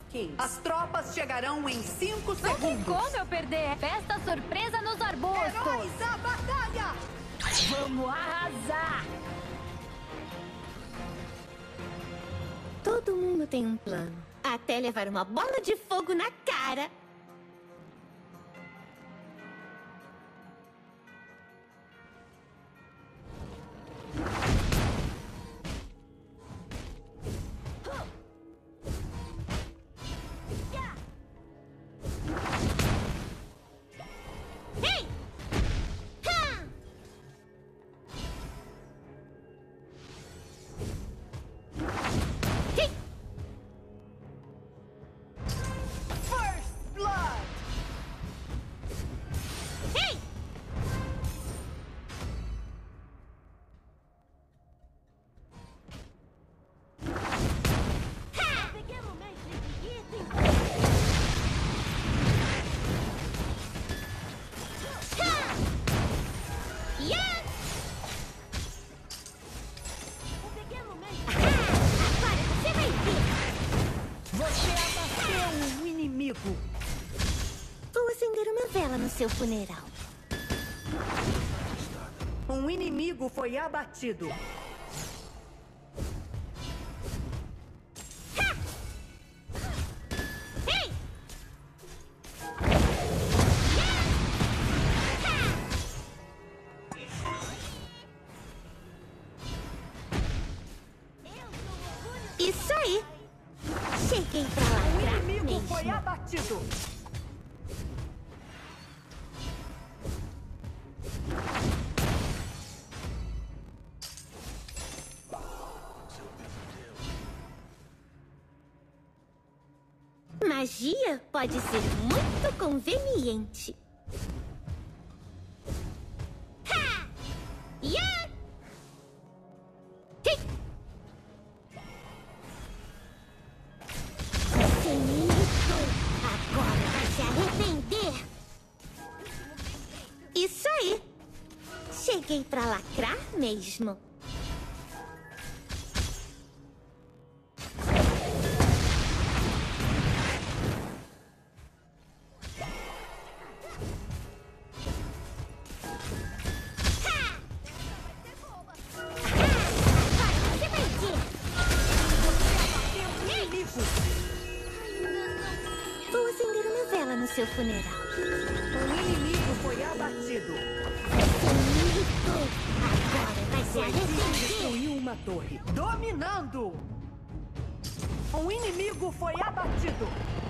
Kings. As tropas chegarão em 5 Não tem segundos. como eu perder. Festa surpresa nos arbustos. Heróis à batalha! Vamos arrasar. Todo mundo tem um plano. Até levar uma bola de fogo na cara. Ei! Ha! Ei! First Blood! Ei! Ha! Pequeno mestre de item. Ha! Yeah! O pequeno mestre. Agora você vai ver. Você abateu um inimigo. Vou acender uma vela no seu funeral. Um inimigo foi abatido. Ei! Isso aí! Cheguei pra Um lacrar inimigo mesmo. foi abatido. Magia pode ser muito conveniente. Ha! Ya! Hi! Você me irritou. Agora vai se arrepender. Isso aí. Cheguei pra lacrar mesmo. Agora você vai ver. Um inimigo. Vou acender uma vela no seu funeral. Um inimigo foi abatido. Você me irritou. Agora vai se Sua equipe arrepender. destruiu uma torre. Dominando! Um inimigo foi abatido.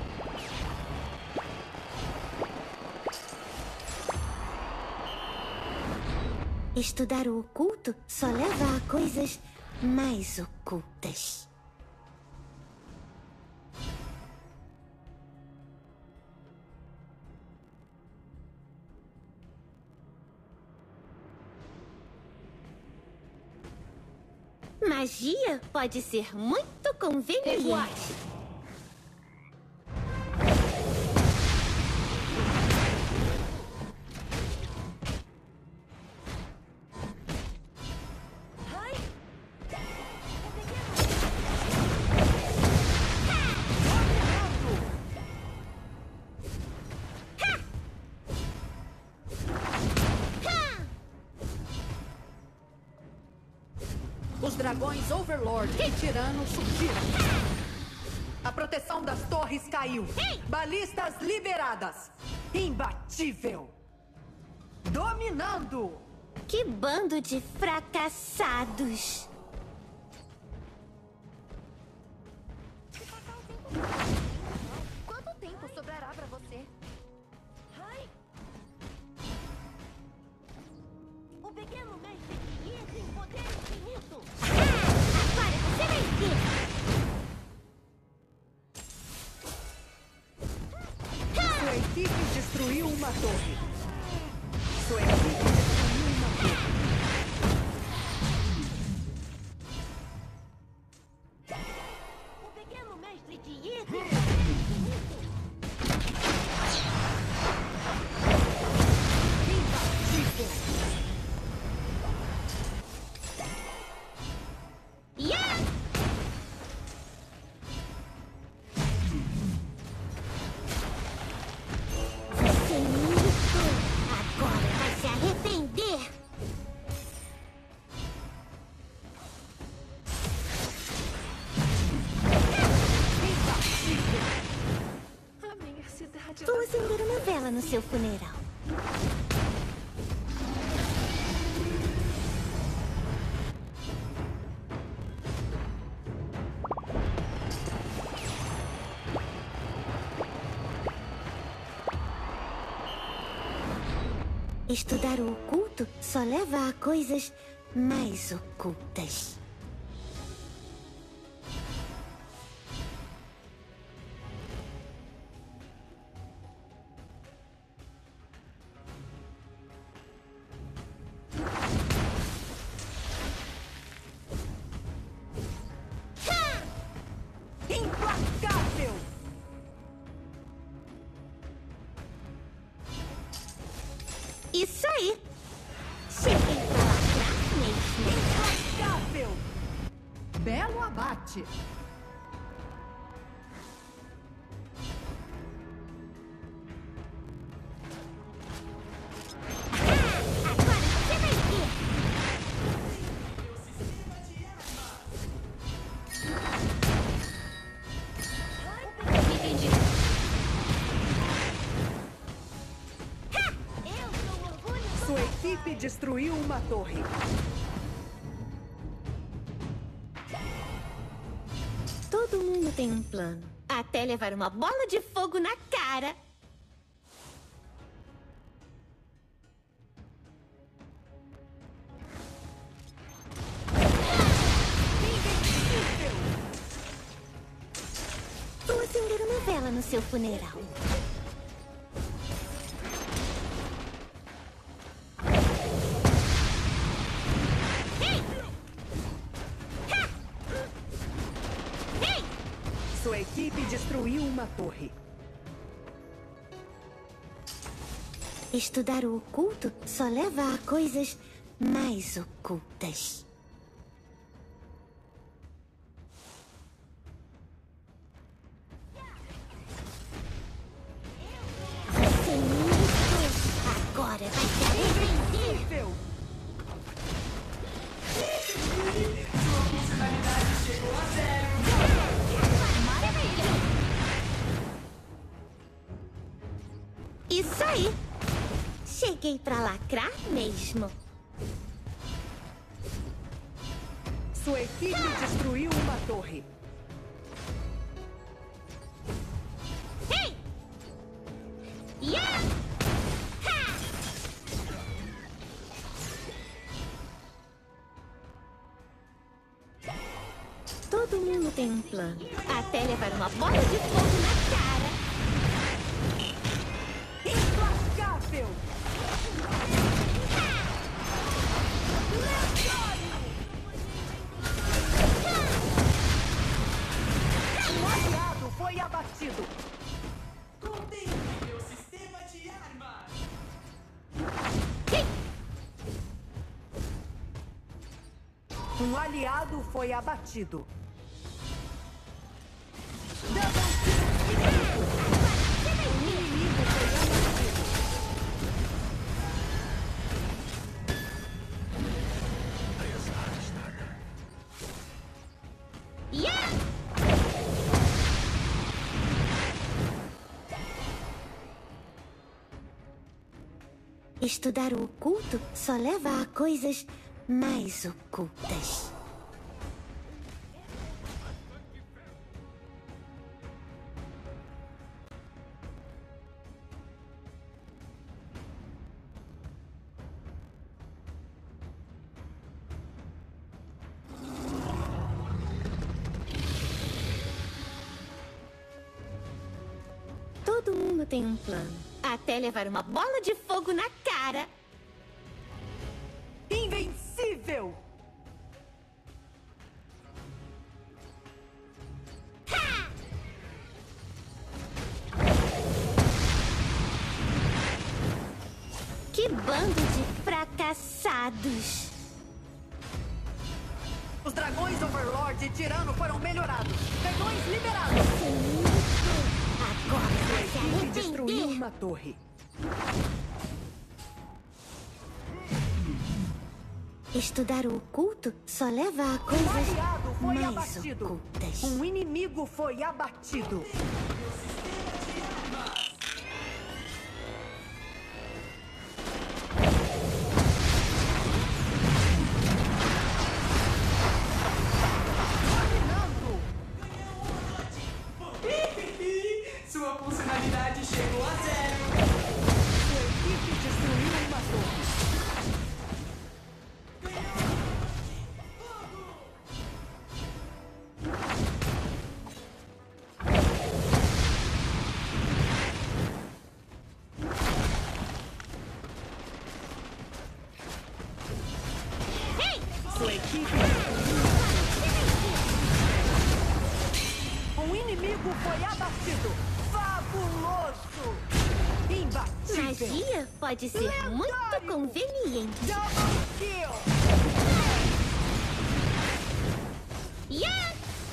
Estudar o oculto só leva a coisas mais ocultas. Magia pode ser muito conveniente. Os dragões Overlord e Tirano surgiram. A proteção das torres caiu. Balistas liberadas. Imbatível. Dominando. Que bando de fracassados! Quanto tempo sobrará pra você? O pequeno mestre de item poder infinito. Agora você vai ver! Sua equipe destruiu uma torre. Sua equipe destruiu uma torre. O pequeno mestre de item. Imbatível. Yeah! vela no seu funeral. Estudar o oculto só leva a coisas mais ocultas. Implacável! Isso aí! Cheguei pra lacrar mesmo. Implacável! Belo abate! Agora você vai ver! Entendi. Eu sou o orgulho do Sua equipe destruiu uma torre. Todo mundo tem um plano. Até levar uma bola de fogo na cara. Invencível! Vou acender uma vela no seu funeral. Sua equipe destruiu uma torre. Estudar o oculto só leva a coisas mais ocultas. Você me fez. Agora vai se arrepender. Invencível! Isso aí! Cheguei pra lacrar mesmo. Sua equipe destruiu uma torre. Hey! Yeah! Ha! Todo mundo tem um plano. Até levar uma bola de fogo na cara. Implacável! Um aliado foi abatido. Contemple meu sistema de armas! Um aliado foi abatido. Um inimigo foi abatido. Yeah! Estudar o oculto só leva a coisas mais ocultas. Todo mundo tem um plano. Até levar uma bola de fogo na cara. Invencível! Que bando de fracassados! Os dragões Overlord e Tirano foram melhorados. Dragões liberados. Agora Sua vai se equipe destruiu arrepender! uma torre. Estudar o oculto só leva a Um coisas aliado foi mais abatido. ocultas. Um inimigo foi abatido. Sua funcionalidade chegou a zero. Sua equipe destruiu uma torre. Sua equipe um inimigo foi abatido. Fabuloso! Imbatível! Magia pode ser muito Lendário! conveniente. Double kill! Yeah!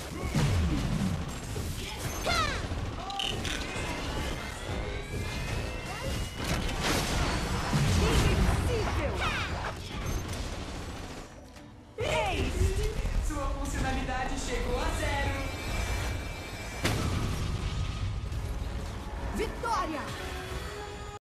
Invencível! Ace! Sua funcionalidade chegou a zero. Vitória!